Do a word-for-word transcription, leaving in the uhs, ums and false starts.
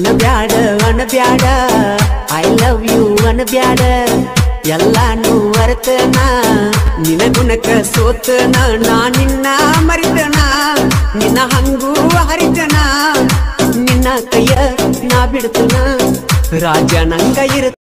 ಅನಬ್ಯಾಡ ಅನಬ್ಯಾಡ I love you ಅನಬ್ಯಾಡ ಎಲ್ಲಾನು ಮರೆತನ ನಿನ ಗುಣಕ ಸೋತನ ನಾ ನಿನ್ನ ಮರಿತನ ನಿನ್ನ ಹಂಗೂ ಹರಿತನ ನಿನ್ನ ಕೈಯ ನಾ ಬಿಡ್ತನ ರಾಜ ನಂಗ ಇರ